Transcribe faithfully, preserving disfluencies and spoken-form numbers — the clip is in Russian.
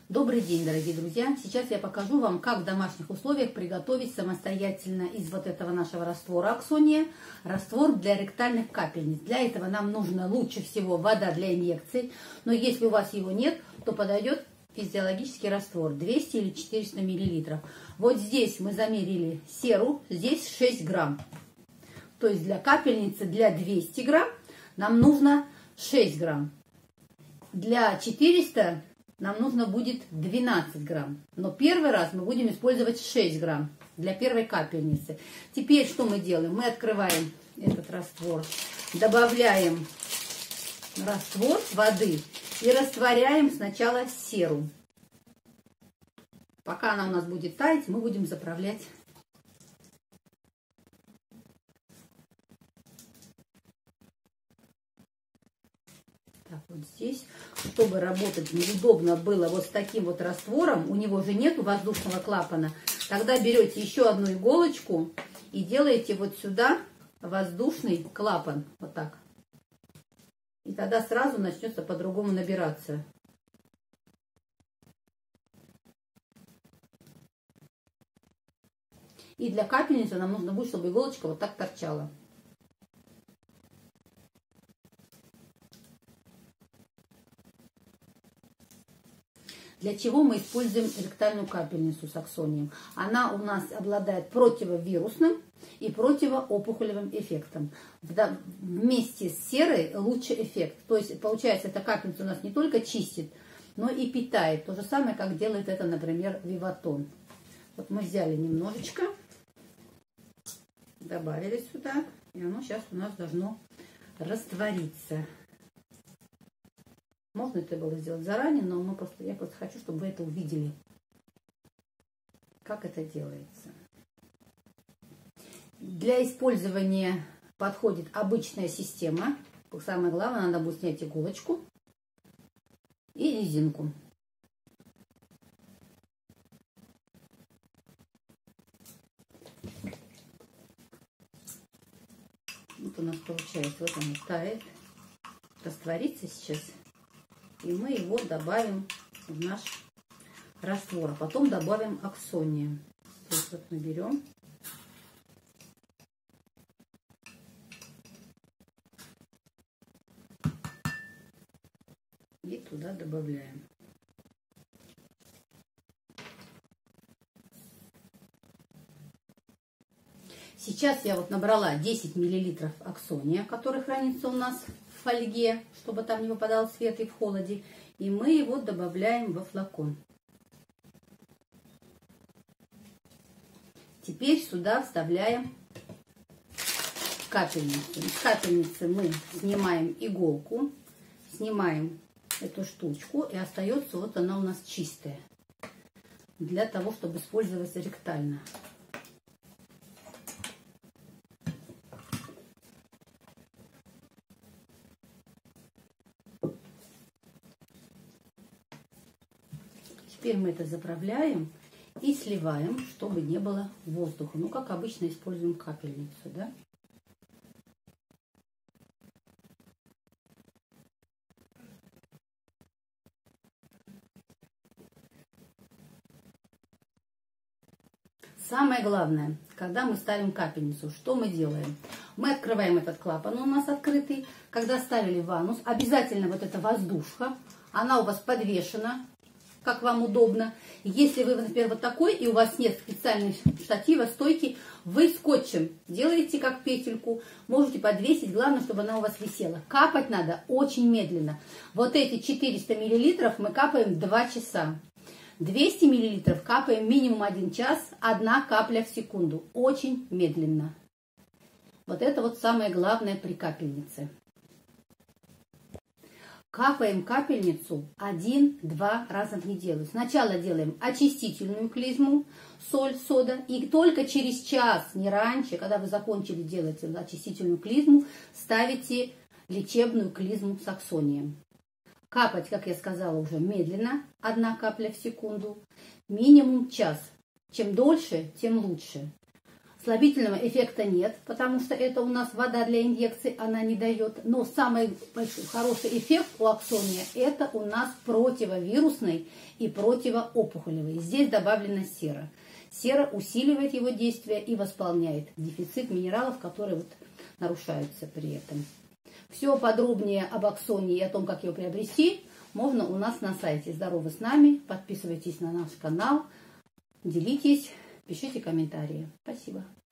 Добрый день, дорогие друзья! Сейчас я покажу вам, как в домашних условиях приготовить самостоятельно из вот этого нашего раствора аксония раствор для ректальных капельниц. Для этого нам нужно лучше всего вода для инъекций, но если у вас его нет, то подойдет физиологический раствор двести или четыреста миллилитров. Вот здесь мы замерили серу, здесь шесть грамм. То есть для капельницы для двухсот грамм нам нужно шесть грамм. Для четырёхсот нам нужно будет двенадцать грамм. Но первый раз мы будем использовать шесть грамм для первой капельницы. Теперь что мы делаем? Мы открываем этот раствор, добавляем раствор воды и растворяем сначала серу. Пока она у нас будет таять, мы будем заправлять. Так, вот здесь, чтобы работать неудобно было вот с таким вот раствором, у него же нету воздушного клапана, тогда берете еще одну иголочку и делаете вот сюда воздушный клапан, вот так. И тогда сразу начнется по-другому набираться. И для капельницы нам нужно будет, чтобы иголочка вот так торчала. Для чего мы используем ректальную капельницу с аксонием? Она у нас обладает противовирусным и противоопухолевым эффектом. Вместе с серой лучший эффект. То есть, получается, эта капельница у нас не только чистит, но и питает. То же самое, как делает это, например, Виватон. Вот мы взяли немножечко, добавили сюда, и оно сейчас у нас должно раствориться. Можно это было сделать заранее, но мы просто, я просто хочу, чтобы вы это увидели, как это делается. Для использования подходит обычная система. Самое главное, надо будет снять иголочку и резинку. Вот у нас получается, вот он тает, растворится сейчас. И мы его добавим в наш раствор. А потом добавим аксония. То есть вот мы берем. И туда добавляем. Сейчас я вот набрала десять миллилитров аксония, который хранится у нас в фольге, чтобы там не выпадал свет и в холоде. И мы его добавляем во флакон. Теперь сюда вставляем капельницу. Из капельницы мы снимаем иголку, снимаем эту штучку, и остается вот она у нас чистая. Для того, чтобы использовать ректально. Теперь мы это заправляем и сливаем, чтобы не было воздуха. Ну, как обычно используем капельницу, да? Самое главное, когда мы ставим капельницу, что мы делаем? Мы открываем этот клапан, он у нас открытый. Когда ставили в анус, обязательно вот эта воздушка, она у вас подвешена, как вам удобно. Если вы, например, вот такой, и у вас нет специальной штатива, стойки, вы скотчем делаете как петельку, можете подвесить, главное, чтобы она у вас висела. Капать надо очень медленно. Вот эти четыреста миллилитров мы капаем два часа. двести миллилитров капаем минимум один час, одна капля в секунду. Очень медленно. Вот это вот самое главное при капельнице. Капаем капельницу один-два раза в неделю. Сначала делаем очистительную клизму, соль, сода. И только через час, не раньше, когда вы закончили делать очистительную клизму, ставите лечебную клизму с аксонием. Капать, как я сказала, уже медленно, одна капля в секунду. Минимум час. Чем дольше, тем лучше. Слабительного эффекта нет, потому что это у нас вода для инъекций, она не дает. Но самый большой, хороший эффект у аксония – это у нас противовирусный и противоопухолевый. Здесь добавлена сера. Сера усиливает его действие и восполняет дефицит минералов, которые вот нарушаются при этом. Все подробнее об аксонии и о том, как его приобрести, можно у нас на сайте «Здорово с нами». Подписывайтесь на наш канал, делитесь, пишите комментарии. Спасибо.